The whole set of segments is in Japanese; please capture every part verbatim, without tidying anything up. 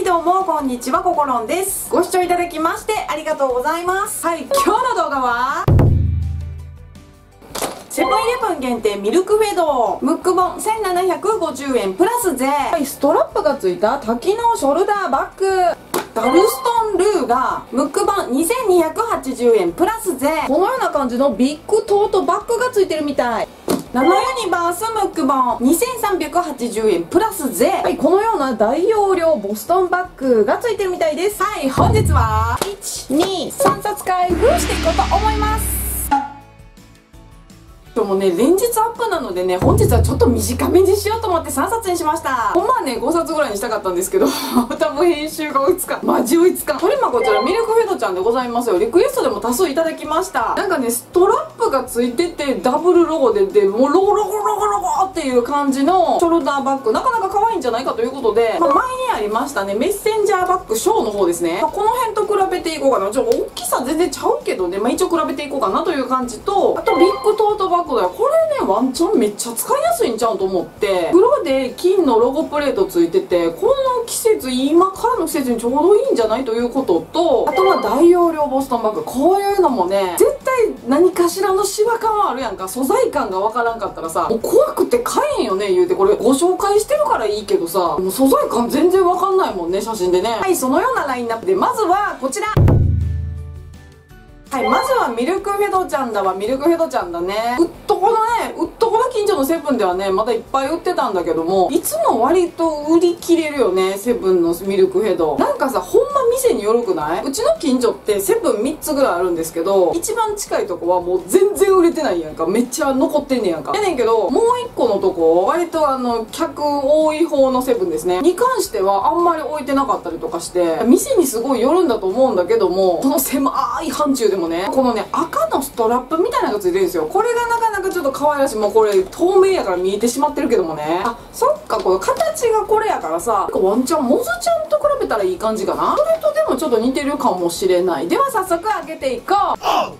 どうもこんにちは、こころんです。ご視聴いただきましてありがとうございます。はい、今日の動画はセブンイレブン限定ミルクフェドムック本せんななひゃくごじゅうえんプラス税、はい、ストラップがついた多機能ショルダーバッグガルストンルーがムック版にせんにひゃくはちじゅうえんプラス税。このような感じのビッグトートバッグがついてるみたい。ナノユニバースムック本にせんさんびゃくはちじゅうえんプラス税、はい、このような大容量ボストンバッグがついてるみたいです。はい、本日はいちにさんさつ開封していこうと思います。今日もね連日アップなのでね、本日はちょっと短めにしようと思ってさんさつにしました。ほんまはねごさつぐらいにしたかったんですけど多分編集が追いつかん、マジ追いつかん。とりまこちらミルクフェドちゃんでございますよ。リクエストでも多数いただきました。なんかねストラップがついててダブルロゴででもうロゴロゴロゴロゴっていう感じのショルダーバッグ、なかなか可愛いんじゃないかということで、まあ、前にありましたねメッセンジャーバッグショーの方ですね、まあ、この辺と比べていこうかな。ちょっと大きさ全然ちゃうけどね、まあ、一応比べていこうかなという感じと、あとビッグトートバッグだよ。これねワンチャンめっちゃ使いやすいんちゃうと思って、黒で金のロゴプレートついてて、この季節今からの季節にちょうどいいんじゃないということと、あとは大容量ボストンバッグ、こういうのもね絶対何かしらのシワ感はあるやんか。素材感がわからんかったらさもう怖くて買えんよね言うて、これご紹介してるからいいけどさもう素材感全然わかんないもんね写真でね。はい、そのようなラインナップでまずはこちら。はい、まずはミルクフェドちゃんだわ。ミルクフェドちゃんだね。うっとこのねうっとこの近所のセブンではねまだいっぱい売ってたんだけども、いつも割と売り切れるよねセブンのミルクフェド。なんかさほんま店によるくない？うちの近所ってセブンみっつぐらいあるんですけど、一番近いとこはもう全然売れてないやんか。めっちゃ残ってんねやんか。やねんけどもういっこのとこ割とあの客多い方のセブンですねに関してはあんまり置いてなかったりとかして、店にすごいよるんだと思うんだけども、この狭い範疇でもねこのね赤のストラップみたいなのがついてるんですよ。これがなかなかちょっと可愛らしい。もうこれ透明やから見えてしまってるけどもね、あそっかこの形がこれやからさ、ワンチャンモズちゃんと比べたらいい感じかな。それとでもちょっと似てるかもしれない。では早速開けていこう。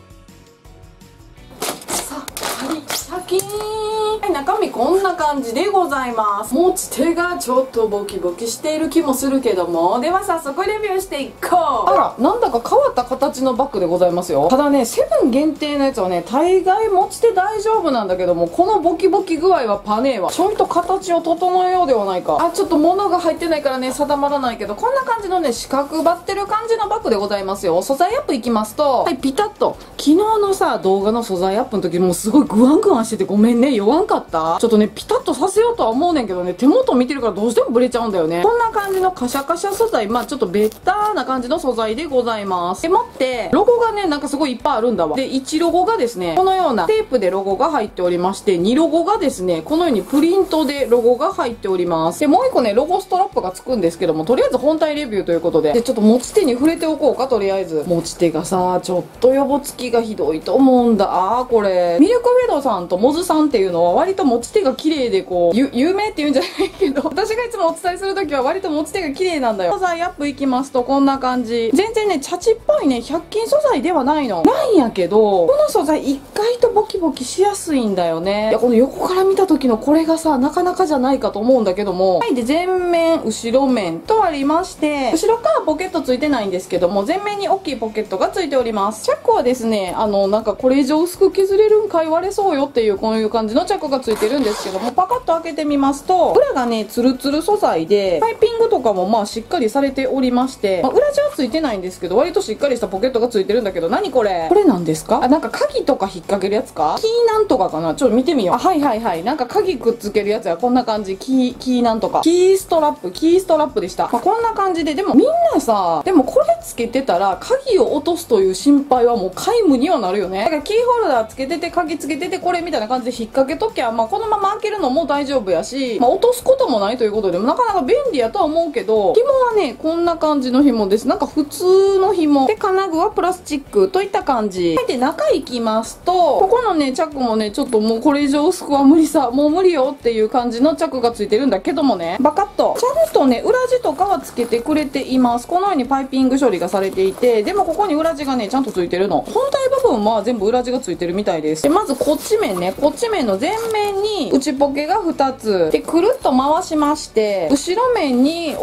さあはい先にはい、中身こんな感じでございます。持ち手がちょっとボキボキしている気もするけども、では早速レビューしていこう。あらなんだか変わった形のバッグでございますよ。ただねセブン限定のやつはね大概持ち手大丈夫なんだけども、このボキボキ具合はパネーはちょいと形を整えようではないか。あちょっと物が入ってないからね定まらないけど、こんな感じのね四角ばってる感じのバッグでございますよ。素材アップいきますと、はいピタッと昨日のさ動画の素材アップの時もうすごいグワングワンしててごめんね弱んかった。ちょっとねピタッとさせようとは思うねんけどね、手元見てるからどうしてもブレちゃうんだよね。こんな感じのカシャカシャ素材、まあちょっとベッターな感じの素材でございます。でもってロゴがねなんかすごいいっぱいあるんだわ。でいちロゴがですねこのようなテープでロゴが入っておりまして、にロゴがですねこのようにプリントでロゴが入っております。でもういっこねロゴストラップがつくんですけども、とりあえず本体レビューということで、でちょっと持ち手に触れておこうか。とりあえず持ち手がさちょっとヨボつきがひどいと思うんだ。あーこれミルクフェドさんとモズさんっていうのは割と持ち手が綺麗でこうゆ有名っていうんじゃないけど私がいつもお伝えするときは割と持ち手が綺麗なんだよ。素材アップいきますとこんな感じ。全然ねチャチっぽいねひゃく均素材ではないのなんやけど、この素材意外とボキボキしやすいんだよね。いやこの横から見た時のこれがさなかなかじゃないかと思うんだけども、はいで前面後ろ面とありまして、後ろからポケットついてないんですけども前面に大きいポケットがついております。チャックはですねあのなんかこれ以上薄く削れるんかい割れそうよっていうこういう感じのチャックがついてるんですけども、パカッと開けてみますと裏がねツルツル素材でパイピングとかもまあしっかりされておりまして、まあ、裏地はついてないんですけど割としっかりしたポケットがついてるんだけど、何これこれなんですか？あなんか鍵とか引っ掛けるやつか、キーなんとかかな。ちょっと見てみよう。あはいはいはい、なんか鍵くっつけるやつや。こんな感じ。キーキーなんとかキーストラップキーストラップでした。まあ、こんな感じで、でもみんなさでもこれつけてたら鍵を落とすという心配はもう皆無にはなるよね。だからキーホルダーつけてて鍵つけててこれみたいな感じで引っ掛けときゃ、まあ、このまま開けるのも大丈夫やし、まあ、落とすこともないということでなかなか便利やとは思うけど、紐はねこんな感じの紐です。なんか普通の紐で金具はプラスチックといった感じ。はい、で中行きますとここのねチャックもねちょっともうこれ以上薄くは無理さもう無理よっていう感じのチャックがついてるんだけどもね、バカッとちゃんとね裏地とかはつけてくれています。このようにパイピング処理がされていて、でもここに裏地がねちゃんとついてるの。本体部分は全部裏地がついてるみたいです。でまずこっち面ね、こっち面の前面に内ポケがふたつでくるっと回しまして、後ろ面に大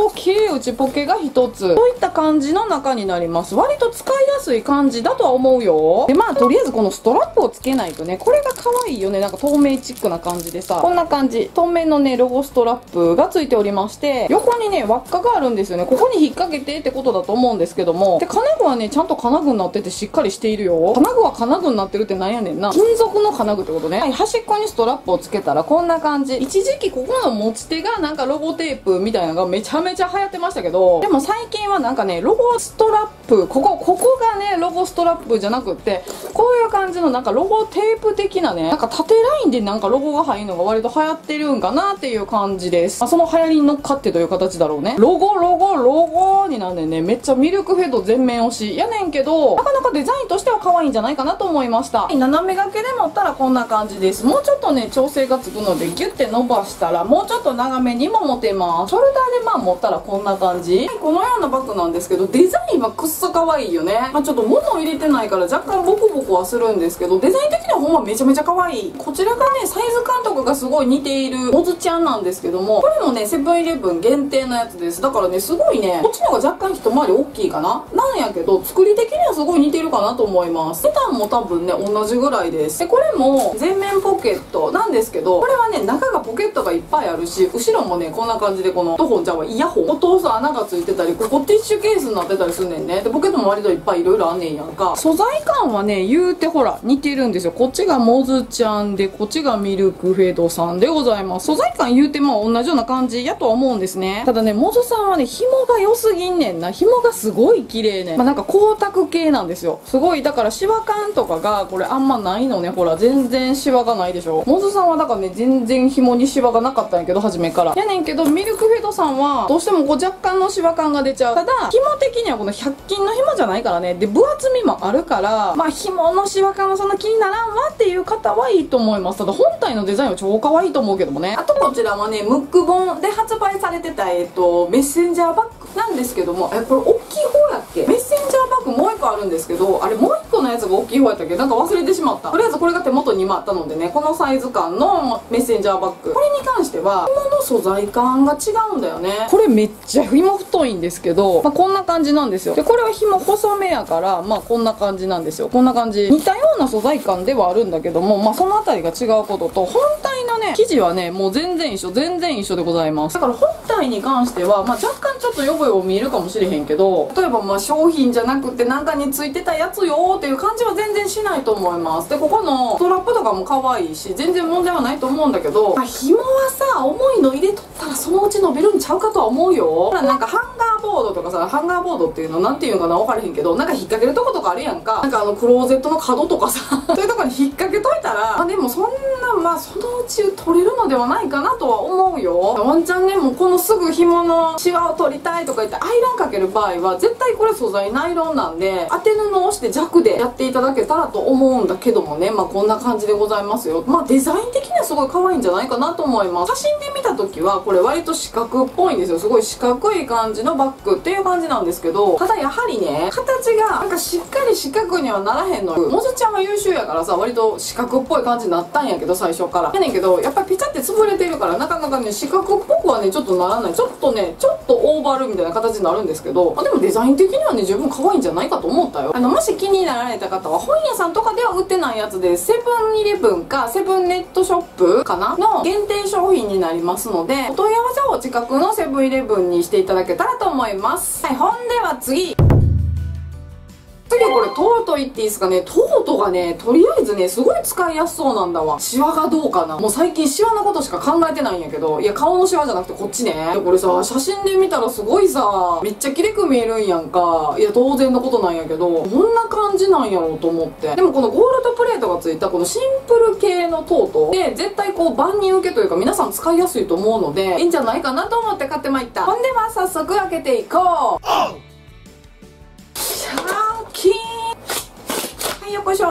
と切れ内ポケがひとつ。そういった感じの中になります。割と使いやすい感じだとは思うよ。で、まあ、とりあえずこのストラップをつけないとね、これが可愛いよね。なんか透明チックな感じでさ、こんな感じ。透明のね、ロゴストラップがついておりまして、横にね、輪っかがあるんですよね。ここに引っ掛けてってことだと思うんですけども。で、金具はね、ちゃんと金具になっててしっかりしているよ。金具は金具になってるってなんやねんな。金属の金具ってことね。はい、端っこにストラップをつけたらこんな感じ。一時期ここの持ち手がなんかロゴテープみたいなのがめちゃめちゃ流行ってましたけど、でも最近はなんかね、ロゴストラップ、ここ、ここがね、ロゴストラップじゃなくって、こういう感じのなんかロゴテープ的なね、なんか縦ラインでなんかロゴが入るのが割と流行ってるんかなっていう感じです。まあ、その流行りに乗っかってという形だろうね。ロゴ、ロゴ、ロゴになんでね、めっちゃミルクフェード全面押し。やねんけど、なかなかデザインとしては可愛いんじゃないかなと思いました。斜め掛けで持ったらこんな感じです。もうちょっとね、調整がつくのでギュッて伸ばしたら、もうちょっと長めにも持てます。ショルダーでまあ持ったらこんな感じ。はい、このようなバッグなんですけど、デザインはくっそ可愛いよね。まあ、ちょっと物を入れてないから若干ボコボコはするんですけど、デザイン的にはほんまめちゃめちゃ可愛い。こちらがね、サイズ感とかがすごい似ているモズちゃんなんですけども、これもね、セブンイレブン限定のやつです。だからね、すごいね、こっちの方が若干一回り大きいかななんやけど、作り的にはすごい似てるかなと思います。値段も多分ね、同じぐらいです。で、これも全面ポケットなんですけど、これはね、中がポケットがいっぱいあるし、後ろもね、こんな感じでこの、ドホンちゃんはイヤホンを通す穴がついてたり、ここティッシュケースになってたりすんねんね。で、ポケットも割といっぱいいろいろあんねんやんか。素材感はね、言うてほら、似てるんですよ。こっちがモズちゃんで、こっちがミルクフェードさんでございます。素材感言うても同じような感じやとは思うんですね。ただね、モズさんはね、紐が良すぎんねんな。紐がすごい綺麗ね。まあ、なんか光沢系なんですよ。すごい、だからシワ感とかが、これあんまないのね。ほら、全然シワがないでしょ。モズさんはだからね、全然紐にシワがなかったんやけど、初めから。やねんけど、ミルクフェードさんは、どうしてもこう若干のシワ感が出ちゃう。ただ、紐的にはこのひゃく均の紐じゃないからね。で、分厚みもあるから、まあ、紐のシワ感はそんな気にならんわっていう方はいいと思います。ただ、本体のデザインは超可愛いと思うけどもね。あと、こちらはね、ムック本で発売されてた、えっと、メッセンジャーバッグなんですけども、え、これ大きい方やっけ？メッセンジャーバッグもう一個あるんですけど、あれもう一個のやつが大きい方やったっけ？なんか忘れてしまった。とりあえずこれが手元にもあったのでね、このサイズ感のメッセンジャーバッグ。これに関しては、紐の素材感が違うんだよね。これめっちゃ紐太いんですけど、まあ、こんな感じなんですよ。で、これは紐細めやから、まあこんな感じなんですよ。こんな感じ。似たような素材感ではあるんだけども、まあそのあたりが違うことと、本体のね、生地はね、もう全然一緒、全然一緒でございます。だから本体に関しては、まあ若干ちょっとヨボヨボ見えるかもしれへんけど、例えばまあ商品じゃなくてなんかについてたやつよーっていう感じは全然しないと思います。で、ここのストラップとかも可愛いし、全然問題はないと思うんだけど、まあ、紐はさ、重いの入れとったらそのうち伸びるんちゃうかとは思うよ。ほら、なんかハンガーボードとかさ、ハンガーボードっていうのなんていうのかな分からへんけど、なんか引っ掛けるとことかあるやんか。なんかあのクローゼットの角とかさ、そういうとこに引っ掛けといたら、まあでもそんな、まあそのうち取れるのではないかなとは思うよ。ワンチャンね、もうこのすぐ紐のシワを取りたいとか言ってアイロンかける場合は、絶対これ素材ナイロンなんで、当て布をして弱でやっていただけたらと思うんだけどもね、まあこんな感じでございますよ。まあデザイン的にはすごい可愛いんじゃないかなと思います。写真で見た時はこれ割と四角っぽいんですよ。すごい四角い感じのバッグっていう感じなんですけど、ただやはりね、形がなんかしっかり四角にはならへんのよ。モズちゃんは優秀やからさ、割と四角っぽい感じになったんやけど、最初からやねんけど、やっぱりピチャって潰れてるからなかなかね、四角っぽくはねちょっとならない。ちょっとね、ちょっとオーバールみたいな形になるんですけど、まあ、でもデザイン的にはね十分可愛いんじゃないかと思ったよ。あのもし気になられた方は本屋さんとかでは売ってないやつで、セブンイレブンかセブンネットショップかなの限定商品になりますので、お問い合わせをお近くのセブンイレブンにしていただけたらと思います。はい、ほんでは次次これトート言っていいですかね。トートがね、とりあえずね、すごい使いやすそうなんだわ。シワがどうかな。もう最近シワのことしか考えてないんやけど、いや顔のシワじゃなくてこっちね。いやこれさ、写真で見たらすごいさ、めっちゃ綺麗く見えるんやんか。いや当然のことなんやけど、こんな感じなんやろうと思って。でもこのゴールドプレートがついたこのシンプル系のトートで、絶対こう万人受けというか皆さん使いやすいと思うので、いいんじゃないかなと思って買ってまいった。ほんでは早速開けていこう。シャーキーン、はい、よっこいしょ。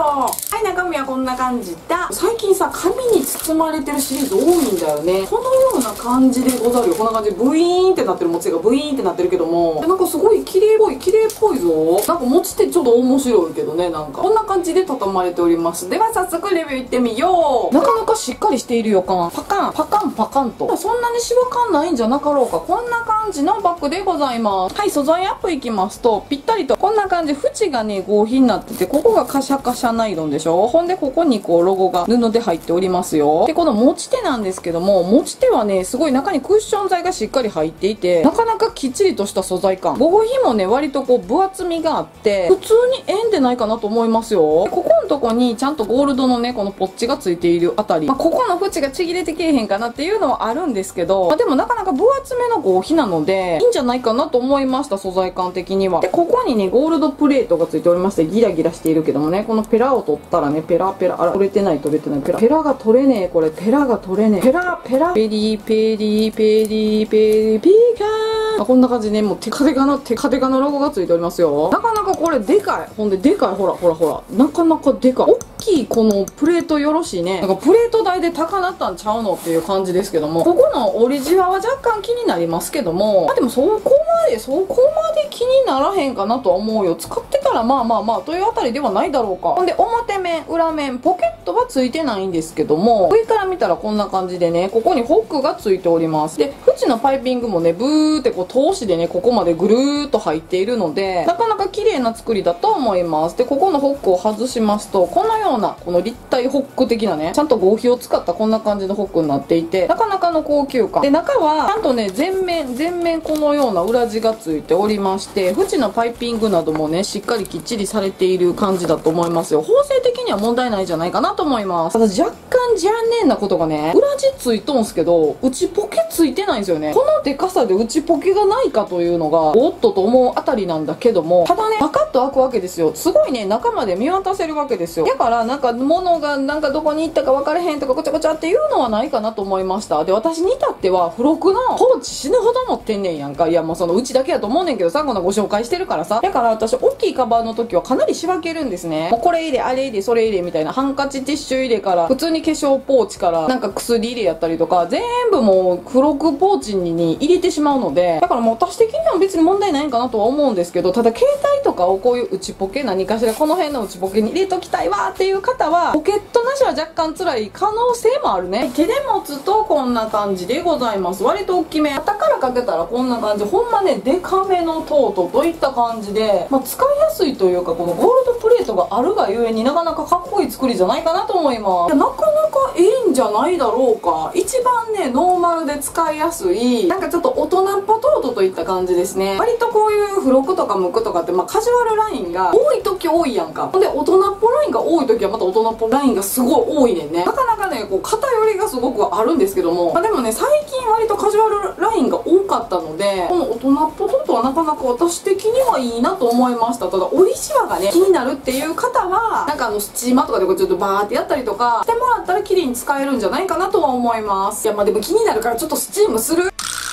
はい、中身はこんな感じだ。最近さ、紙に包まれてるシリーズ多いんだよね。このような感じでござるよ。こんな感じでブイーンってなってる持ち手がブイーンってなってるけども、なんかすごい綺麗っぽい、綺麗っぽいぞ。なんか持ち手ちょっと面白いけどね、なんか。こんな感じで畳まれております。では早速レビューいってみよう。なかなかしっかりしている予感。パカン、パカン、パカンと。そんなにシワ感ないんじゃなかろうか。こんな感じのバッグでございます。はい、素材アップいきますと、ぴったりと、こんな感じ、縁がね、合皮になってて、ここがカシャカシャナイロンでしょ。ほんで、ここにこう、ロゴが布で入っておりますよ。で、この持ち手なんですけども、持ち手はね、すごい中にクッション材がしっかり入っていて、なかなかきっちりとした素材感。合皮もね、割とこう、分厚みがあって、普通に円でないかなと思いますよ。でここのとこにちゃんとゴールドのね、このポッチがついているあたり、まあ、ここの縁がちぎれてけえへんかなっていうのはあるんですけど、まあ、でもなかなか分厚めの合皮なので、いいんじゃないかなと思いました、素材感的には。で、ここにね、ゴールドプレートがついておりまして、ギラギラしているけどもね、このペラを取ったらね、ペラペラ、あら、取れてない取れてない、ペラ。ペラが取れねえ、これ、ペラが取れねえ。ペラ、ペラ、ペリペリペリペリピーカーン。こんな感じで、ね、もうテカテカの、テカテカのロゴがついておりますよ。なかなかこれでかい。ほんで、でかい。ほら、ほら、ほら。なかなかでかい。大きいこのプレートよろしいね。なんかプレート代で高なったんちゃうのっていう感じですけども、ここの折りじわは若干気になりますけども、まあでもそこまで、そこまで気にならへんかなとは思うよ。使ってたらまあまあまあというあたりではないだろうか。ほんで、表面、裏面、ポケットはついてないんですけども、上から見たらこんな感じでね、ここにホックがついております。で、縁のパイピングもね、ブーってこう通しでね、ここまでぐるーっと入っているので、なかなか綺麗な作りだと思います。で、ここのホックを外しますと、このような、この立体ホック的なね、ちゃんと合皮を使ったこんな感じのホックになっていて、なかなかの高級感。で、中は、ちゃんとね、全面、全面このような裏地がついておりまして、縁のパイピングなどもね、しっかりきっちりされている感じだと思いますよ。縫製的には問題ないんじゃないかなと思います。ただ若干残念なことがね、裏地ついとんすけど、内ポケついてないんですよね。このデカさで内ポケがないかというのが、おっとと思うあたりなんだけども、ただね、パカッと開くわけですよ。すごいね、中まで見渡せるわけですよ。だから、なんか物がなんかどこに行ったか分からへんとかごちゃごちゃっていうのはないかなと思いました。で、私に至っては、付録のポーチ死ぬほど持ってんねんやんか。いや、もうそのうちだけやと思うねんけどさ、このご紹介してるからさ。だから私、大きいカバンの時はかなり仕分けるんですね。もうこれ入れ、あれ入れ、それ入れみたいな、ハンカチティッシュ入れから、普通に化粧ポーチから、なんか薬入れやったりとか、全部もう付録ポーチに入れてしまうので、だからもう私的には別に問題ないんかなとは思うんですけど、ただ携帯とかをこういう内ポケ、何かしらこの辺の内ポケに入れときたいわーっていう方は、ポケットなしは若干辛い可能性もあるね。手で持つとこんな感じでございます。割と大きめ。肩からかけたらこんな感じ。ほんまね、デカめのトートといった感じで、まあ、使いやすいというか、このゴールドプレートがあるがゆえになかなかかっこいい作りじゃないかなと思います。なかなかいいんじゃないだろうか。一番ね、ノーマルで使いやすい、なんかちょっと大人っぽトートといった感じですね。割とこういう付録とかムクとかって、まあ、カジュアルラインが多い時多いやんか。ほんで、大人っぽラインが多い時はまた大人っぽラインがすごい多いねんね。なかなかね、こう、偏りがすごくあるんですけども、まあ、でもね、最近割とカジュアルラインが多かったので、この大人っぽトートはなかなか私的にはいいなと思いました。ただ、折りシワがね、気になるっていう方は、なんかあの、スチーマーとかでこうちょっとバーってやったりとかしてもらったら綺麗に使えるんじゃないかなとは思います。いや、まあでも気になるからちょっとスチームする。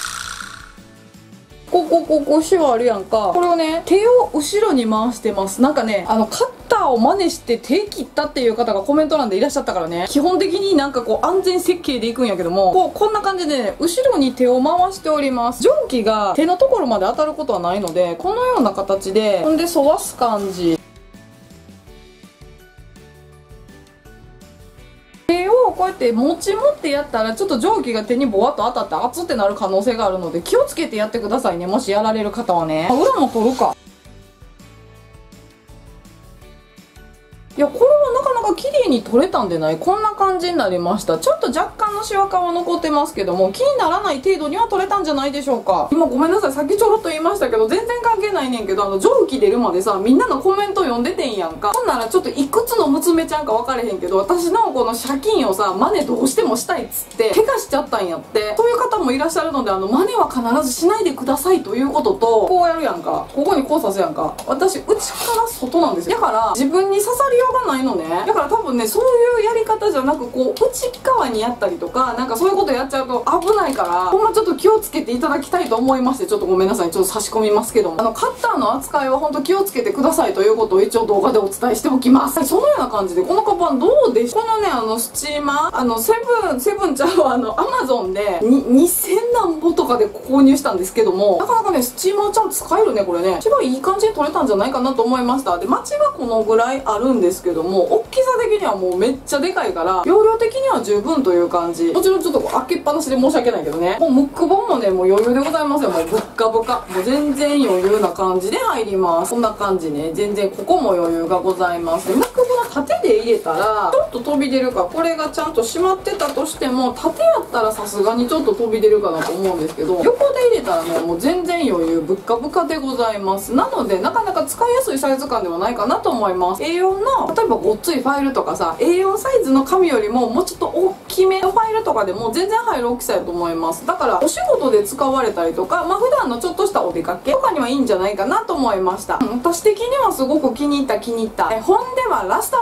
こうこうこうこうシワあるやんか。これをね、手を後ろに回してます。なんかね、あの、カッターを真似して手切ったっていう方がコメント欄でいらっしゃったからね、基本的になんかこう安全設計でいくんやけども、こう、こんな感じでね、後ろに手を回しております。蒸気が手のところまで当たることはないので、このような形で、ほんで沿わす感じ。手をこうやって持ち持ってやったらちょっと蒸気が手にボワッと当たって熱ってなる可能性があるので気をつけてやってくださいね。もしやられる方はね。裏も取るか。いや、これはなかなか綺麗に取れたんでない？こんな感じになりました。ちょっと若干のシワ感は残ってますけども、気にならない程度には取れたんじゃないでしょうか。今ごめんなさい。さっきちょろっと言いましたけど、全然関係ないねんけど、あの、蒸気出るまでさ、みんなのコメント読んでてんやんか。ほんならちょっといくつの娘ちゃんか分かれへんけど、私のこの借金をさ、真似どうしてもしたいっつって、怪我しちゃったんやって。そういう方もいらっしゃるので、あの、真似は必ずしないでくださいということと、こうやるやんか。ここにこう刺すやんか。私、内から外なんですよ。だから、自分に刺さるよようがないのね。だから多分ね、そういうやり方じゃなく、こう内側にやったりとか、なんかそういうことやっちゃうと危ないから、ほんまちょっと気をつけていただきたいと思いまして、ちょっとごめんなさい、ちょっと差し込みますけども、あのカッターの扱いは本当気をつけてくださいということを一応動画でお伝えしておきます。はい、そのような感じでこのカバンどうでしょう。このね、あのスチーマー、あのセブンセブンちゃんはあのアマゾンでにせんなんぼとかで購入したんですけども、なかなかねスチーマーちゃん使えるね。これね一番いい感じに取れたんじゃないかなと思いました。で、街はこのぐらいあるんですけども、大きさ的にはもうめっちゃでかいから容量的には十分という感じ。もちろんちょっと開けっぱなしで申し訳ないけどね、もうムック本もねもう余裕でございますよ。もうぶっかぶか、もう全然余裕な感じで入ります。こんな感じね、全然ここも余裕がございます。で、ムック本は縦で入れたらちょっと飛び出るか、これがちゃんと閉まってたとしても縦やったらさすがにちょっと飛び出るかなと思うんですけど、横で入れたらねもう全然余裕、ぶっかぶかでございます。なのでなかなか使いやすいサイズ感ではないかなと思います。 エーよん の例えばごっついファイルとかさ、 エーよん サイズの紙よりももうちょっと大きめのファイルとかでも全然入る大きさやと思います。だからお仕事で使われたりとか、まあ普段のちょっとしたお出かけとかにはいいんじゃないかなと思いました。うん、私的にはすごく気に入った気に入った。えほんではラスト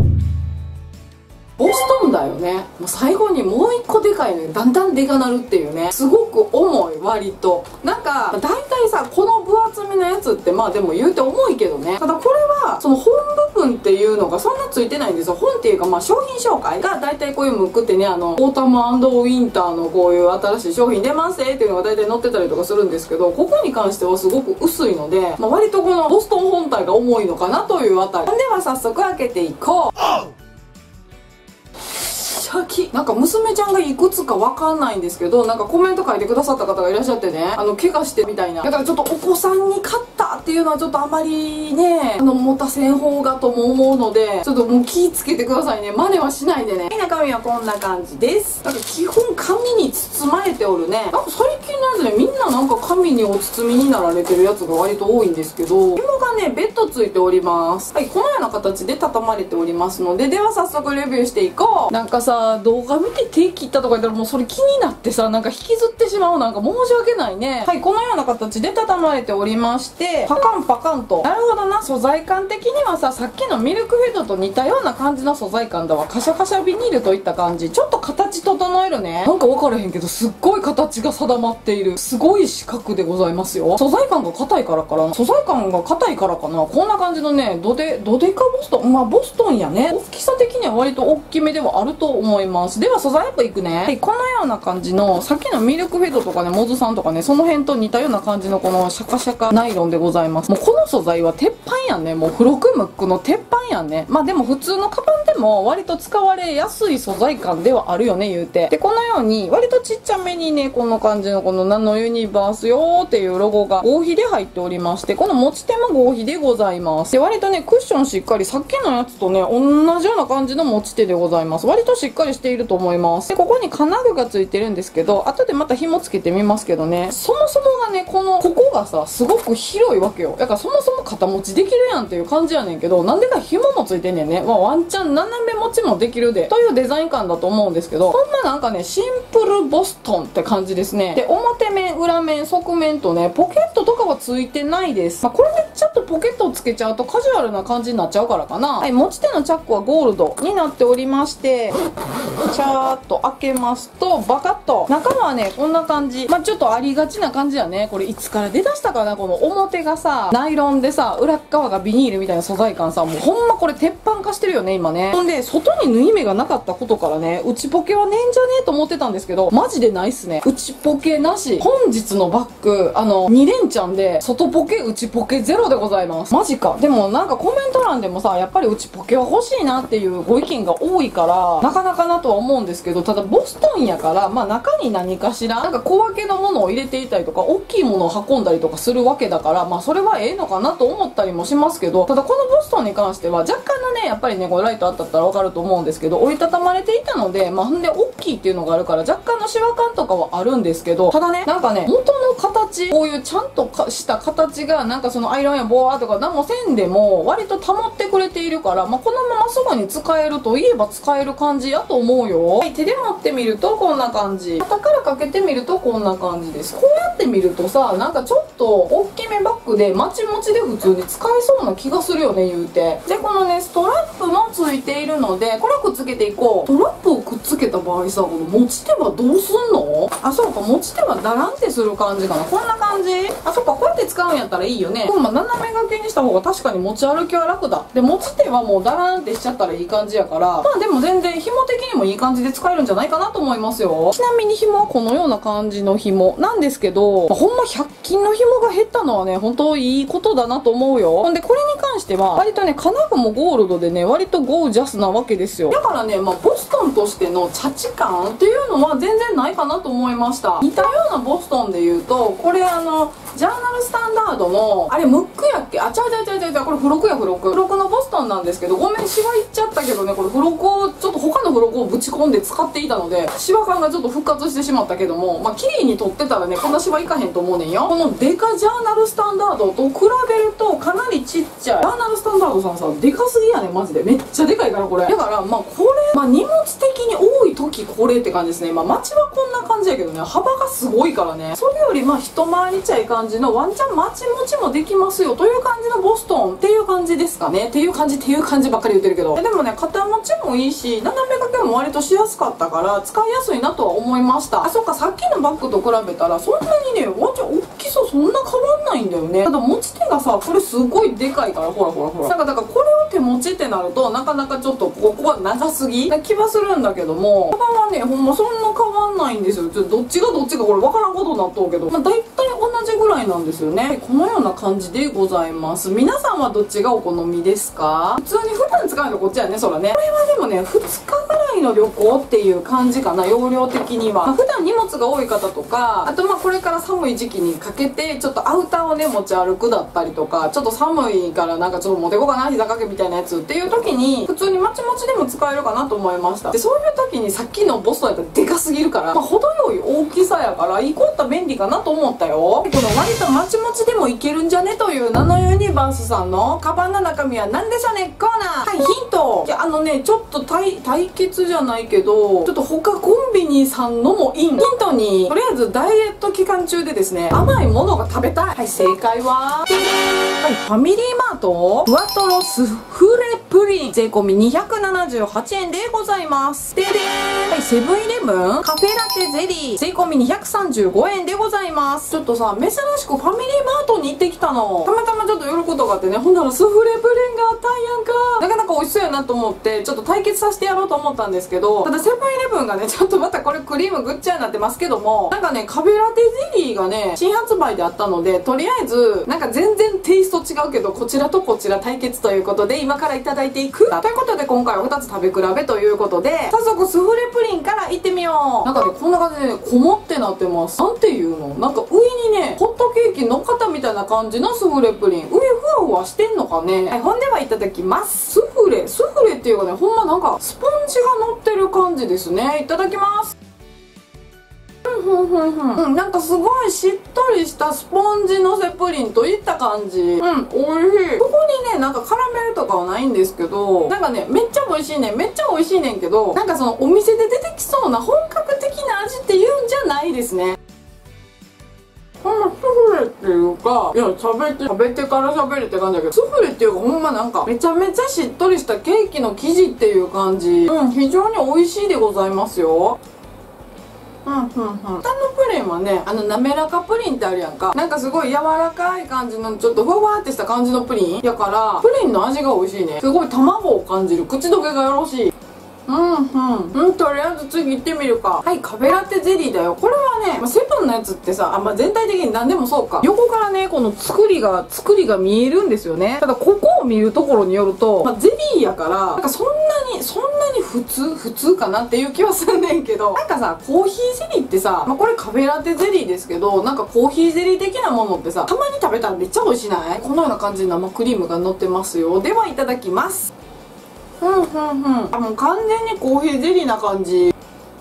ボストンだよね。もう最後にもう一個でかいのにだんだんでかなるっていうね、すごく重い。割となんか大体さ、この分厚みのやつってまあでも言うて重いけどね、ただこれはその本部分っていうのがそんなついてないんですよ。本っていうかまあ商品紹介が大体こういうムックってね、あのオータム&ウィンターのこういう新しい商品出ますっていうのが大体載ってたりとかするんですけど、ここに関してはすごく薄いので、まあ、割とこのボストン本体が重いのかなというあたりでは早速開けていこう。なんか娘ちゃんがいくつかわかんないんですけど、なんかコメント書いてくださった方がいらっしゃってね、あの怪我してみたいな、だからちょっとお子さんに買ったっていうのはちょっとあまりね、あの持たせん方がとも思うので、ちょっともう気ぃつけてくださいね。真似はしないでね。中身はこんな感じです。なんか基本紙に包まれておるね。なんか最近のやつね、みんななんか紙にお包みになられてるやつが割と多いんですけど、紐がね別途ついております。はい、このような形で畳まれておりますので、では早速レビューしていこう。なんかさ、動画見て手切ったとか言ったらもうそれ気になってさ、なんか引きずってしまう。なんか申し訳ないね。はい、このような形で畳まれておりまして、パカンパカンと。なるほどな、素材感的にはさ、さっきのミルクフェドと似たような感じの素材感だわ。カシャカシャビニールといった感じ。ちょっと形整えるね。なんか分からへんけど、すっごい形が定まっている。すごい四角でございますよ。素材感が硬いからかな。素材感が硬いからかな。こんな感じのね、ドデ、ドデカボストン。まあ、ボストンやね。大きさ的には割と大きめではあると思います。では、素材アップいくね。はい、このような感じの、さっきのミルクフェドとかね、モズさんとかね、その辺と似たような感じのこのシャカシャカナイロンでございます。もうこの素材は鉄板やんね。もう付録ムックの鉄板やんね。まあでも普通のカバンでも割と使われやすい素材感ではあるよね、言うて。で、このように割とちっちゃめにね、この感じのこのナノユニバースよーっていうロゴが合皮で入っておりまして、この持ち手も合皮でございます。で、割とね、クッションしっかり、さっきのやつとね、同じような感じの持ち手でございます。割としっかりしていると思います。で、ここに金具がついてるんですけど、後でまた紐つけてみますけどね、そもそもがね、この、ここがさ、すごく広いわけよ。だからそもそも肩持ちできるやんっていう感じやねんけど、なんでか紐もついてんねんね。まあ、ワンチャン斜め持ちもできるで、というデザイン感だと思うんですけど、ほんまなんかね、シンプルボストンって感じですね。で、表面、裏面、側面とね、ポケットとかはついてないです。まあ、これでちょっとポケットをつけちゃうとカジュアルな感じになっちゃうからかな。はい、持ち手のチャックはゴールドになっておりまして、チャーっと開けますと、バカッと。中はね、こんな感じ。まあ、ちょっとありがちな感じやね。これいつから出だしたかな、この表がさ、ナイロンでさ、裏側がビニールみたいな素材感さ、もうほんまこれ鉄板化してるよね、今ね。ほんで、外に縫い目がなかったことからね、内ポケはねえんじゃねえと思ってたんですけど、マジでないっすね。内ポケなし。本日のバッグ、あの、に連チャンで、外ポケ、内ポケゼロでございます。マジか。でもなんかコメント欄でもさ、やっぱり内ポケは欲しいなっていうご意見が多いから、なかなかなとは思うんですけど、ただボストンやから、まあ中に何かしら、なんか小分けのものを入れていたりとか、大きいものを運んだりとかするわけだから、まあそれはええのかなと思ったりもしますけど、ただこのボストンに関しては若干のね、やっぱりね、これライトあったったらわかると思うんですけど、折りたたまれていたので、まあほんで大きいっていうのがあるから、若干のシワ感とかはあるんですけど、ただね、なんかね、元の形、こういうちゃんとかした形がなんかそのアイロンやボワーとか何もせんでも割と保ってくれているから、まあ、このまますぐに使えるといえば使える感じやと思うよ。はい、手で持ってみるとこんな感じ、肩からかけてみるとこんな感じです。こうやって見るとさ、なんかちょっと大きめバッグでまちもちで普通に使えそうな気がするよね、言うて。でこのねストラップもついているので、これをくっつけていこう。ストラップをくっつけた場合さ、この持ち手はどうすんの？あ、そうか、持ち手はダランってする感じかな。こんな感じ。あ、そっか、こうやって使うんやったらいいよね。まあ斜め掛けにした方が確かに持ち歩きは楽だ。で持ち手はもうダランってしちゃったらいい感じやから、まあでも全然紐的にもいい感じで使えるんじゃないかなと思いますよ。ちなみに紐はこのような感じの紐なんですけど、まあ、ほんまひゃく均の紐が減ったのはね、本当いいことだなと思うよ。ほんでこれに関しては割とね金具もゴールドでね、割とゴージャスなわけですよ。だからね、まあ、ボストンとしてのチャチ感っていうのは全然ないかなと思いました。似たようなボストンで言うと、これあのジャーナルスタンダードのあれムックやっけ、あちゃうちゃうちゃうちゃうちゃう、これ付録や付録付録のボストンなんですけど、ごめんシワいっちゃったけどね、これ付録をちょっと他の付録をぶち込んで使っていたのでシワ感がちょっと復活してしまったけども、まあ綺麗に取ってたらねこんなシワいかへんと思うねんよ。このデカジャーナルスタンダードと比べるとかなりちっちゃい。ジャーナルスタンダードさんさデカすぎやねんマジで。めっちゃでかいからこれ。だからまあこれ、まあ荷物的に多い時これって感じですね。まあ街はこんな感じやけどね、幅がすごいからね、それよりまあ一回りちゃい感じのワンチャン街持ちもできますよという感じのボストンっていう感じですかね。っていう感じっていう感じばっかり言ってるけど、でもね肩持ちもいいし斜め掛けも割としやすかったから使いやすいなとは思いました。あ、そっか、さっきのバッグと比べたらそんなにねワンチャン大きさそんな変わんないんだよね。ただ持ち手がさこれすごいでかいから、ほらほらほら、なんかだからこれを手持ちってなるとなかなかちょっとここは長すぎな気はするんだけども、幅はねほんまそんな変わんないんですよ。ちょっとどっちがどっちかこれ分からんことになっとうけど、まあ、大体同じぐらいなんですよね。このような感じでございます。皆さんはどっちがお好みですか？普通に普段使うのこっちやね、そらね。これはでもねふつかぐらいの旅行っていう感じかな、容量的には。まあ、普段荷物が多い方とか、あとまあこれから寒い時期にかけてちょっとアウターをね持ち歩くだったりとか、ちょっと寒いからなんかちょっと持ってこうかな膝掛けみたいなやつっていう時に普通にまちまちでも使えるかなと思いました。でそういう時にさっきのボストンやったらでかすぎるから、まあ、程よい大きさやからいいこった便利かなと思ったよ。この割とまちまちでもいけるんじゃねというナノユニバースさんのカバンの中身は何でしょうねコーナー。はい、ヒント。いやあのねちょっと対対決じゃないけど、ちょっと他コンビニさんのもいい。ヒントにとりあえずダイエット期間中でですね甘いものが食べたい。はい、正解ははい、ファミリーマートふわとろスフレプリン税込みにひゃくななじゅうはちえんでございます。ででーん。はい、セブンイレブンカフェラテゼリー税込みにひゃくさんじゅうごえんでございます。ちょっとさ珍しくファミリーマートに行ってきたの。たまたまちょっと寄ることがあってね、ほんならスフレプリンがあったんやんか。なかなか美味しそうやなと思ってちょっと対決させてやろうと思ったんですけど、ただセブンイレブンがねちょっとまたこれクリームぐっちゃになってますけども、なんかねカフェラテゼリーがね新発売であったので、とりあえずなんか全然テイスト違うけどこちらとこちら対決ということで今からいただいていくということで、今回はふたつ食べ比べということで早速スフレプリンからいってみよう。なんかねこんな感じでねこもってなってます。なんていうの、なんか上にねホットケーキ乗っかったみたいな感じのスフレプリン、上ふわふわしてんのかね。はい、ほんではいただきます。スフレスフレっていうかねほんまなんかスポンジが乗ってる感じですね。いただきます。ふんふんふん、うん、なんかすごいしっとりしたスポンジのせプリンといった感じ。うん、おいしい。ここにねなんかカラメルとかはないんですけど、なんかねめっちゃ美味しいねんめっちゃ美味しいねんけど、なんかそのお店で出てきそうな本格的な味っていうんじゃないですね。このスフレっていうか、いや食べて食べてから喋るって感じだけど、スフレっていうかほんまなんかめちゃめちゃしっとりしたケーキの生地っていう感じ。うん、非常に美味しいでございますよ。うんうんうん、下のプリンはねあの滑らかプリンってあるやんか、なんかすごい柔らかい感じのちょっとふわわってした感じのプリンやからプリンの味が美味しいね。すごい卵を感じる、口どけがよろしい。うんうんうん、とりあえず次行ってみるか。はい、カフェラテゼリーだよ。これはね、まあ、セブンのやつってさ、あ、まあ、全体的に何でもそうか、横からねこの作りが作りが見えるんですよね。ただここを見るところによると、まあ、ゼリーやからなんかそんなにそんなに普通普通かなっていう気はすんねんけど、なんかさコーヒーゼリーってさ、まあ、これカフェラテゼリーですけど、なんかコーヒーゼリー的なものってさたまに食べたらめっちゃ美味しない？このような感じで生クリームが乗ってますよ。ではいただきます。うんうんうん、あ、もう完全にコーヒーゼリーな感じ。う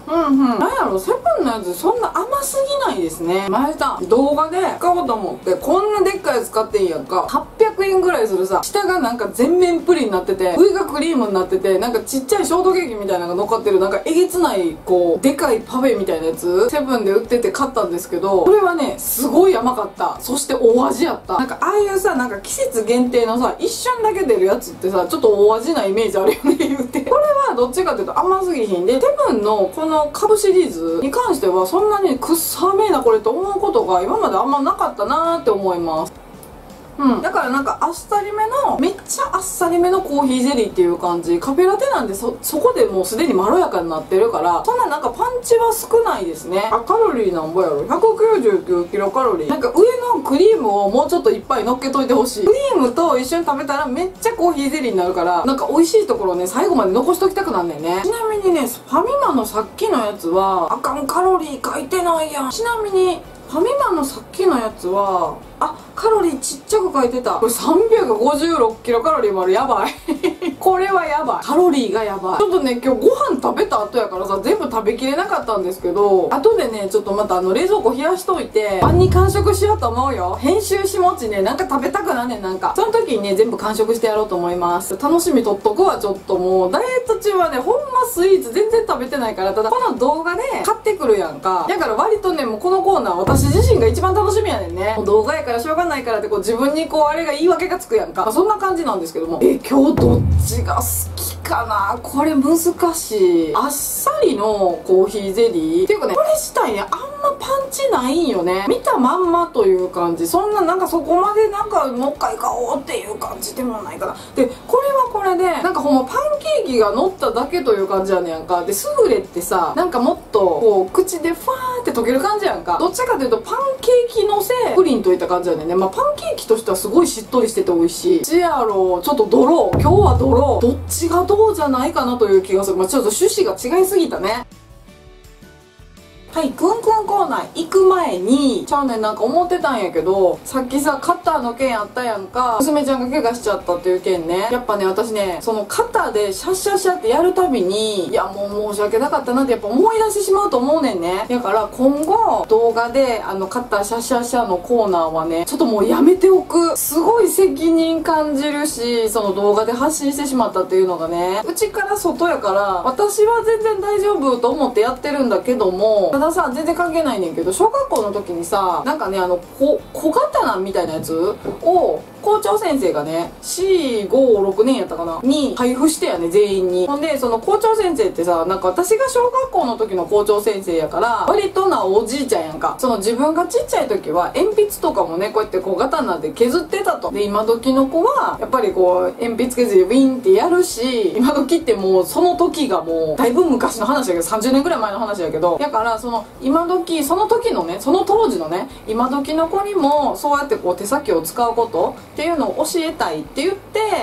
うんうん。なんやろ、セブンのやつそんな甘すぎないですね。前さ、動画で使おうと思って、こんなでっかいやつ買ってんやんか。はっぴゃくえんぐらいするさ、下がなんか全面プリンになってて、上がクリームになってて、なんかちっちゃいショートケーキみたいなのが乗っかってる、なんかえげつない、こう、でかいパフェみたいなやつ、セブンで売ってて買ったんですけど、これはね、すごい甘かった。そして大味やった。なんかああいうさ、なんか季節限定のさ、一瞬だけ出るやつってさ、ちょっと大味なイメージあるよね、言うて。これはどっちかっていうと甘すぎひんで、セブンのこのカブシリーズに関してはそんなにくっさめえなこれと思うことが今まであんまなかったなーって思います。うん、だからなんかあっさりめのめっちゃあっさりめのコーヒーゼリーっていう感じ。カフェラテなんで そ, そこでもうすでにまろやかになってるから、そんななんかパンチは少ないですね。あ、カロリーなんぼやろ、ひゃくきゅうじゅうきゅうキロカロリー。なんか上のクリームをもうちょっといっぱい乗っけといてほしい。クリームと一緒に食べたらめっちゃコーヒーゼリーになるから、なんか美味しいところね最後まで残しときたくなんねんね。ちなみにね、ファミマのさっきのやつはあかん、カロリー書いてないやん。ちなみにファミマのさっきのやつは、あ、カロリーちっちゃく書いてた。これさんびゃくごじゅうろくキロカロリーもある。やばいこれはやばい。カロリーがやばい。ちょっとね、今日ご飯食べた後やからさ、全部食べきれなかったんですけど、後でね、ちょっとまたあの冷蔵庫冷やしといて晩に完食しようと思うよ。編集しもちね、なんか食べたくなんねん。なんかその時にね、全部完食してやろうと思います。楽しみとっとくわ。ちょっともうダイエット中はね、ほんまスイーツ全然食べてないから。ただこの動画で買ってくるやんか。だから割とね、もうこのコーナー私自身が一番楽しみやねんね。もう動画やからしょうがないからってこう自分にこうあれが言い訳がつくやんか。そんな感じなんですけども、え今日どっちが好きかな。これ難しい。あっさりのコーヒーゼリーっていうかね、これ自体ねあんまパンチないんよね。見たまんまという感じ。そんななんかそこまでなんかもう一回買おうっていう感じでもないかな。でこれはこれでなんかほんまパンケーキが乗っただけという感じやねんか。でスフレってさ、なんかもっとこう口でファーって溶ける感じやんか。どっちかというとパンケーキのせプリンといった感じやねんね。まあパンケーキとしてはすごいしっとりしてて美味しい。ちやろう、ちょっとドロー、今日はドロー、どっちがどうじゃないかなという気がする。まあちょっと趣旨が違いすぎたね。はい、くんくんコーナー行く前にちゃうねん、なんか思ってたんやけど、さっきさカッターの件あったやんか。娘ちゃんが怪我しちゃったっていう件ね。やっぱね私ね、そのカッターでシャッシャッシャってやるたびに、いやもう申し訳なかったなってやっぱ思い出してしまうと思うねんね。だから今後動画であのカッターシャッシャッシャのコーナーはねちょっともうやめておく。すごい責任感じるし、その動画で発信してしまったっていうのがね、うちから外やから私は全然大丈夫と思ってやってるんだけども、たださ全然関係ないねんけど、小学校の時にさ、なんかねあの小小刀みたいなやつを校長先生がね よん、ご、ろくねんやったかなに配布してやね、全員に。ほんでその校長先生ってさ、なんか私が小学校の時の校長先生やから割となおじいちゃんやんか。その自分がちっちゃい時は鉛筆とかもねこうやって小刀で削ってたと。で今時の子はやっぱりこう鉛筆削りウィンってやるし、今時ってもうその時がもうだいぶ昔の話やけど、さんじゅうねんぐらい前の話やけど、だからその今時その時のね、その当時のね今時の子にもそうやってこう手先を使うことっていうのを教えたいって言って、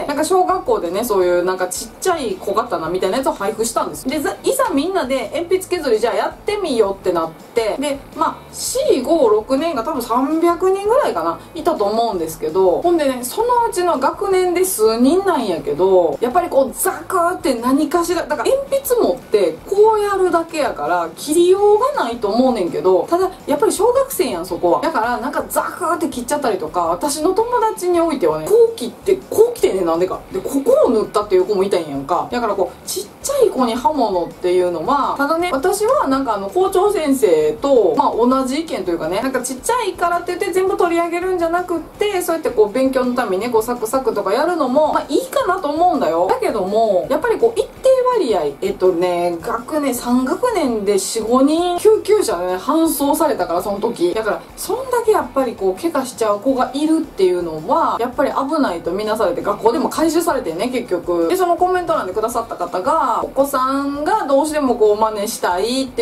なんか小学校でねそういうなんかちっちゃい小刀みたいなやつを配布したんです。でいざみんなで鉛筆削りじゃあやってみようってなって、でまあ よん、ご、ろくねんが多分さんびゃくにんぐらいかないたと思うんですけど、ほんでねそのうちの学年で数人なんやけど、やっぱりこうザクーって何かしら、だから鉛筆持ってこうやるだけやから切りようがないと思うねんけど、ただやっぱり小学生やんそこは。だからなんかザクーって切っちゃったりとか、私の友達においてはねこう切ってこう来てんねん、なんでかでここを塗ったっていう子もいたんやんか。だからこうちっちゃい子に刃物っていうのは、ただね私はなんかあの校長先生とまあ同じ意見というかね、なんかちっちゃいからって言って全部取り上げるんじゃなくって、そうやってこう勉強のためにねこうサクサクとかやるのもまあいいかなと思うんだよ。だけどもやっぱりこう一定割合えっとね学年さん学年でよん、ごにん救急車でね搬送されたから、その時だからそんだけやっぱりこう怪我しちゃう子がいるっていうのはやっぱり危ないとみなされて、学校でも回収されてね結局。でそのコメント欄でくださった方が、お子さんがどうしてもこう真似したいって言って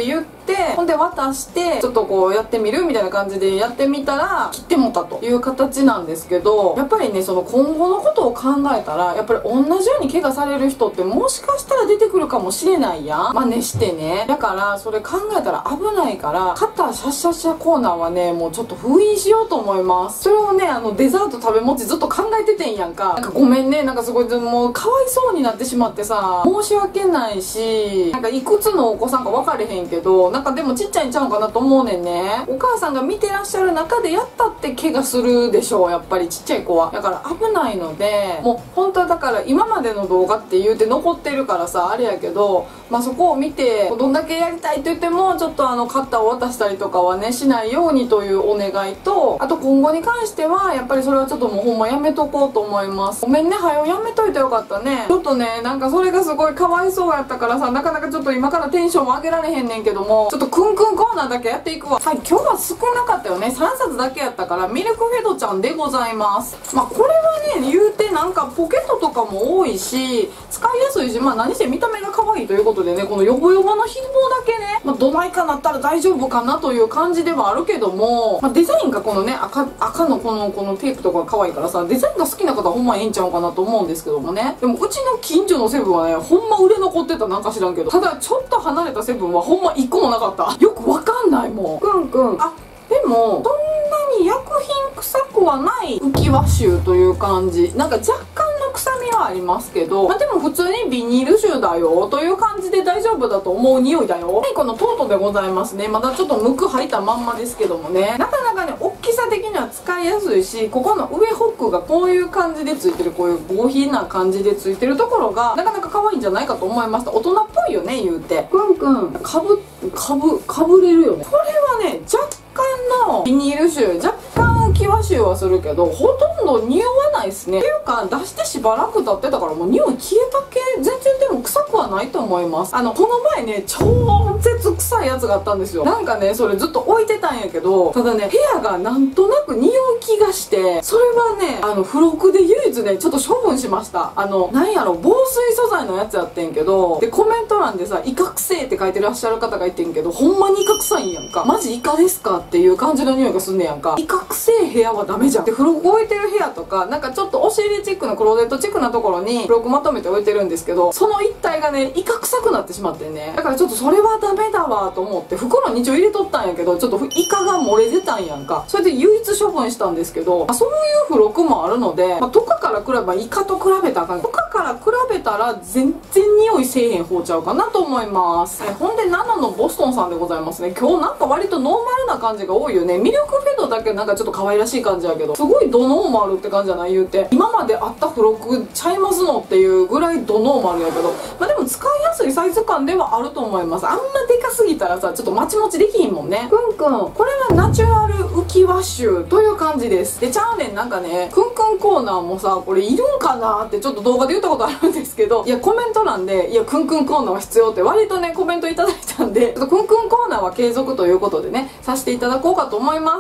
ってほんで渡してちょっとこうやってみるみたいな感じでやってみたら切ってもったという形なんですけど、やっぱりねその今後のことを考えたらやっぱり同じように怪我される人ってもしかしたら出てくるかもしれないやん、真似してね。だからそれ考えたら危ないから、カッターシャッシャッシャコーナーはねもうちょっと封印しようと思います。それをねあのデザート食べもちずっと考えててんやんか。なんかごめんね、なんかすごいもうかわいそうになってしまってさ、申し訳ないし、なんかいくつのお子さんか分かれへんけど、なんかでもちっちゃいんちゃうんかなと思うねんね。お母さんが見てらっしゃる中でやったって怪我するでしょう、やっぱりちっちゃい子は。だから危ないので、もう本当はだから今までの動画って言うて残ってるからさあれやけど、まあそこを見てどんだけやりたいと言ってもちょっとあのカッターを渡したりとかはねしないようにというお願いと、あと今後に関してはやっぱりそれはちょっともうほんまやめとこうと思います。ごめんね、はよやめといてよかったね。ちょっとねなんかそれがすごいかわいそうやったからさ、なかなかちょっと今からテンションも上げられへんねんけども、ちょっとクンクンコーナーだけやっていくわ。はい、今日は少なかったよね、さんさつだけやったから。ミルクフェドちゃんでございます。まあこれはね言うてなんかポケットとかも多いし使いやすいし、まあ何せ見た目が可愛いということでね、このヨボヨボの紐だけね、まあ、どないかなったら大丈夫かなという感じではあるけども、まあ、デザインがこのね 赤, 赤のこのこのテープとかが可愛いからさ、デザインが好きな方はほんまええんちゃうかなと思うんですけどもね。でもうちの近所のセブンはねほんま売れ残ってた、なんか知らんけど。ただちょっと離れたセブンはほんまいっこもなかった。よくわかんないもん。くんくん、あでもそんなに薬品臭くはない浮き輪臭という感じ。なんか若干の臭みはありますけど、まあ、でも普通にビニール臭だよという感じで大丈夫だと思う匂いだよ。はい、このトートでございますね。まだちょっとムク入ったまんまですけどもね、なかなかね大きさ的には使いやすいし、ここの上ホックがこういう感じでついてる、こういう合皮な感じでついてるところがなかなか可愛いんじゃないかと思いました。大人っぽいよね言うて。くんくんかぶかぶかぶれるよね。これはね若干のビニール臭、若干浮き輪臭はするけどほとんど匂わないですね。っていうか出してしばらく経ってたからもう匂い消えたけ、全然でも臭くはないと思います。あのこの前ね超絶臭いやつがあったんですよ。なんかねそれずっと置いてたんやけど、ただね部屋がなんとなく匂う気がして、それはねあの付録で唯一ねちょっと処分しました。あのなんやろ防水素材のやつやってんけど、でコメント欄でさイカ臭いって書いてらっしゃる方がいてんけど、ほんまにイカ臭いんやんか。マジイカですかっていう感じの匂いがすんねやんか。イカ臭い部屋はダメじゃん。で付録置いてる部屋とかなんかちょっと押し入れチックのクローゼットチックなところに付録まとめて置いてるんですけど、その一体がねイカ臭くなってしまってね、だからちょっとそれはダメだわと思って袋に一応入れとったんやけど、ちょっとイカが漏れてたんやんか。それで唯一処分したんですけど、そういう付録もあるので、まあ、とかから比べばイカと比べたらあかん。とかから比べたら全然匂いせえへん方ちゃうかなと思います。はい、ほんでナノのボストンさんでございますね。今日なんか割とノーマルな感じが多いよね。ミルクフェドだけなんかちょっと可愛らしい感じやけど、すごいドノーマルって感じじゃない言うて。今まであった付録ちゃいますのっていうぐらいドノーマルやけど、まあでも使いやすいサイズ感ではあると思います。あんまでかすぎたらさちょっとまちもちできひんもんね。くんくんこれはナチュラル浮き輪臭という感じです。でちゃうねん、なんかねくんくんコーナーもさこれいるんかなってちょっと動画で言ったことあるんですけど、いやコメント欄でいやくんくんコーナーは必要って割とねコメントいただいたんで、ちょっとくんくんコーナーは継続ということでねさせていただこうかと思います。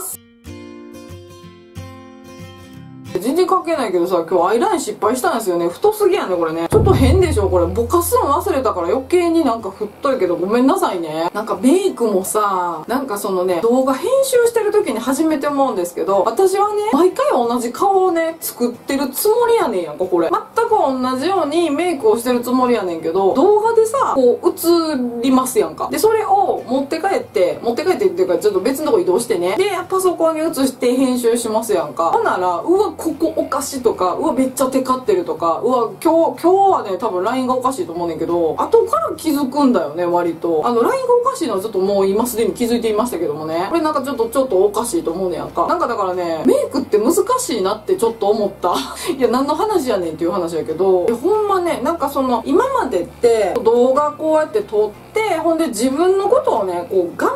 全然関係ないけどさ、今日アイライン失敗したんですよね。太すぎやねこれね。ちょっと変でしょこれ。ぼかすの忘れたから余計になんか太いけどごめんなさいね。なんかメイクもさ、なんかそのね動画編集してる時に初めて思うんですけど、私はね毎回同じ顔をね作ってるつもりやねんやんか。これ全く同じようにメイクをしてるつもりやねんけど、動画でさこう映りますやんか。でそれを持って帰って持って帰ってっていうかちょっと別のとこ移動してね、でパソコンに移して編集しますやんか。ほんならうわここおかしいとか、うわめっちゃテカってるとか、うわ今日今日はね多分 ライン がおかしいと思うねんけど、後から気づくんだよね割と。あの ライン がおかしいのはちょっともう今すでに気づいていましたけどもね、これなんかちょっとちょっとおかしいと思うねやんか。なんかだからねメイクって難しいなってちょっと思ったいや何の話やねんっていう話やけど、ほんまねなんかその今までって動画こうやって撮って、ほんで自分のことをねこう画面に映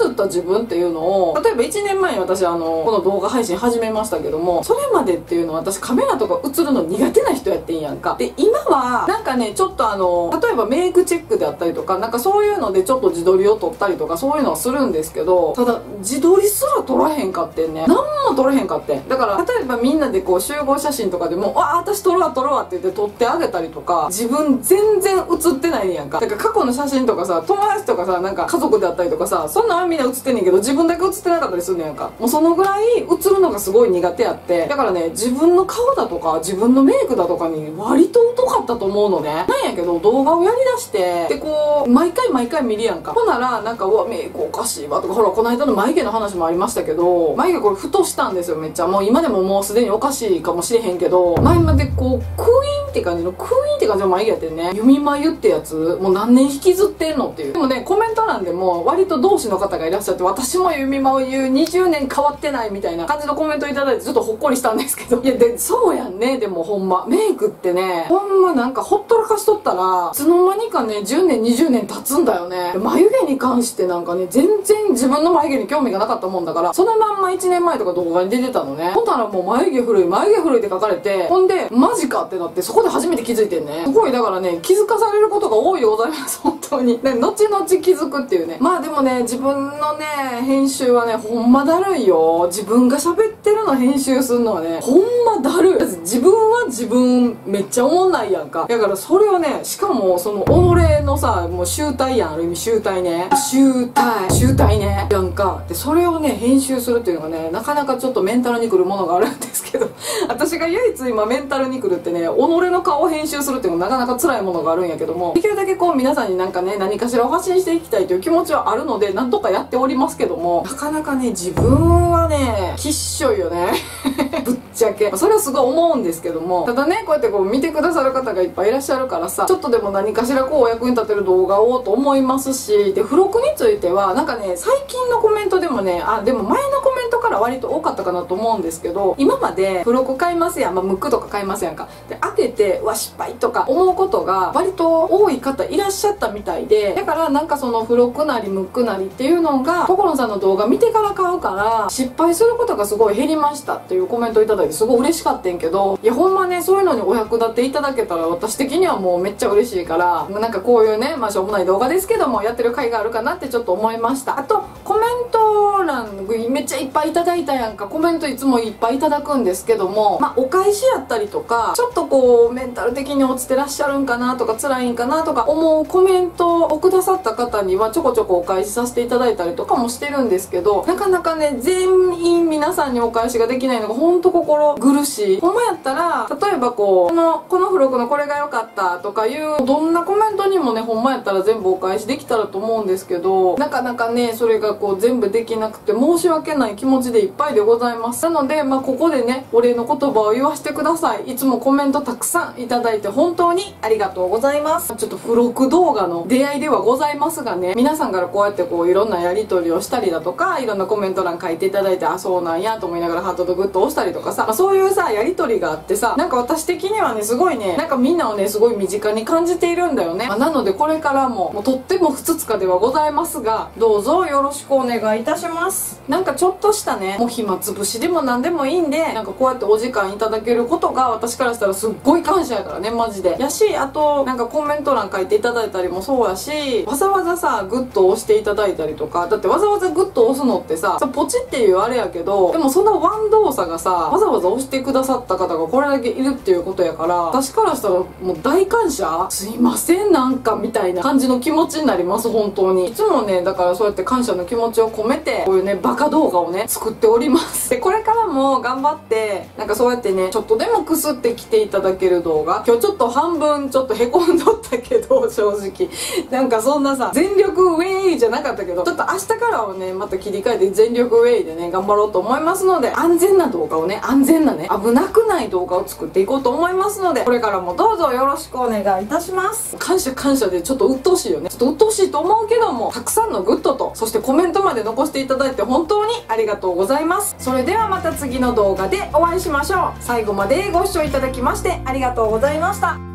映った自分っていうのを、例えばいちねんまえに私あのこの動画配信始めましたけども、それまでっていうのは私カメラとか映るの苦手な人やってんやんか。で今はなんかねちょっとあの例えばメイクチェックであったりとかなんかそういうのでちょっと自撮りを撮ったりとかそういうのはするんですけど、ただ自撮りすら撮らへんかってんね。何も撮れへんかってん。だから例えばみんなでこう集合写真とかでも「わあ私撮るわ撮るわ」って言って撮ってあげたりとか、自分全然写ってないねやんか。だから過去の写真とかさ、友達とかさ、なんか家族であったりとかさ、そんなんはみんな写ってんねんけど自分だけ写ってなかったりするねやんか。もうそのぐらい写るのがすごい苦手やって、だからね自分の顔だとか自分のメイクだとかに割と疎かったと思うのね。なんやけど動画をやりだしてでこう毎回毎回見るやんか。ほんならなんかうわメイクおかしいわとか、ほらこの間の眉毛の話もありましたけど、眉毛これふとしたんですよめっちゃ。もう今でももうすでにおかしいかもしれへんけど、前までこうクイーンって感じのクイーンって感じの眉毛やってんね。弓眉ってやつもう何年引きずってんのっていう。でもねコメント欄でも割と同志の方がいらっしゃって、私も弓眉にじゅうねん変わってないみたいな感じのコメントいただいてちょっとほっこりしたんですけど、いやでそうやんね。でもほんまメイクってねほんまなんかほっとらかしとったらいつの間にかねじゅうねんにじゅうねん経つんだよね。眉毛に関してなんかね全然自分の眉毛に興味がなかったもんだから、そのまんまいちねんまえとか動画に出てたのね。ほんならもう眉毛古い眉毛古いって書かれて、ほんでマジかってなって、そこで初めて気づいてんね。すごいだからね気づかされることが多いでございます本当にね。後々気づくっていうね。まあでもね自分のね編集はねほんまだるいよ。自分が喋ってるの編集するのはねほんまだるい。自分は自分めっちゃおもんないやんか。だからそれをね、しかもその己のさもう集大やん、ある意味集大ね集大集大ねやんか。でそれをね編集するっていうのがねなかなかちょっとメンタルにくるものがあるんですけど私が唯一今メンタルにくるってね、己の顔を編集するっていうのがなかなか辛いものがあるんやけども、できるだけこう皆さんになんかね何かしらを発信していきたいという気持ちはあるのでなんとかやっておりますけども、なかなかね自分はねきっしょいよねぶっちゃけそれはすごい思うんですけども、ただねこうやってこう見てくださる方がいっぱいいらっしゃるからさ、ちょっとでも何かしらこうお役に立てる動画をと思いますし、で付録についてはなんかね最近のコメントでもね、あでも前のコメントから割と多かったかなと思うんですけど、今まで付録買いますやん、まあ、ムックとか買いますやんか。で開けてうわ失敗とか思うことが割と多い方いらっしゃったみたいで、だからなんかその付録なりムックなりっていうのが所さんの動画見てから買うから失敗することがすごい減りましたっていうコメントいただいてすごい嬉しかったんけど、いやほんまねそういうのにお役立ていただけたら私的にはもうめっちゃ嬉しいから、なんかこういうねまあしょうもない動画ですけどもやってる甲斐があるかなってちょっと思いました。あとコメント欄めっちゃいっぱいいただいたやんか。コメントいつもいっぱいいただくんですけども、まあお返しやったりとかちょっとこうメンタル的に落ちてらっしゃるんかなとか辛いんかなとか思うコメントをくださった方にはちょこちょこお返しさせていただいたりとかもしてるんですけど、なかなかね全員皆さんにお返しができないのがほんと心苦しい。ほんまやったら例えばこうこのこの付録のこれが良かったとかいうどんなコメントにもねほんまやったら全部お返しできたらと思うんですけど、なかなかねそれがこう全部できなくて申し訳ない気持ちでいっぱいでございます。なのでまあここでねお礼の言葉を言わせてください。いつもコメントたくさんいただいて本当にありがとうございます。ちょっと付録動画の出会いではございますがね、皆さんからこうやってこういろんなやり取りをしたりだとかいろんなコメント欄書いていただいて、あそうなんやと思いながらハートとグッド押したりとかさ、まあ、そういうさやり取りがあってさ、なんか私的にはねすごいねなんかみんなをねすごい身近に感じているんだよね。まあ、なのでこれからももうとってもふつつかではございますがどうぞよろしくお願いいたします。なんかちょっとしたねもう暇つぶしでも何でもいいんで、なんかこうやってお時間いただけることが私からしたらすっごい感謝やからねマジでやし、あとなんかコメント欄書いていただいたりもそうやし、わざわざさグッと押していただいたりとか、だってわざわざグッと押すのってさポチっていうあれやけど、でもそのワン動作がさわざわざ押してくださった方がこれだけいるっていうことやから、私からしたらもう大感謝、すいませんなんかみたいな感じの気持ちになります本当に。いつもねだからそうやって感謝の気持ちを込めてこういうねバカ動画をね作っております。でこれからも頑張ってなんかそうやってねちょっとでもくすってきていただける動画、今日ちょっと半分ちょっとへこんどったけど正直なんかそんなさ全力ウェイじゃなかったけど、ちょっと明日からはねまた切り替えて全力ウェイでね頑張ろうと思いますので、安全な動画をね安全なね危なくない動画を作っていこうと思いますので、これからもどうぞよろしくお願いいたします。感謝感謝でちょっと鬱陶しいよね。ちょっと鬱陶しいと思うけどもたくさんのグッドとそしてコメントまで残していただいて本当にありがとうございます。それではまた次の動画でお会いしましょう。最後までご視聴いただきましてありがとうございました。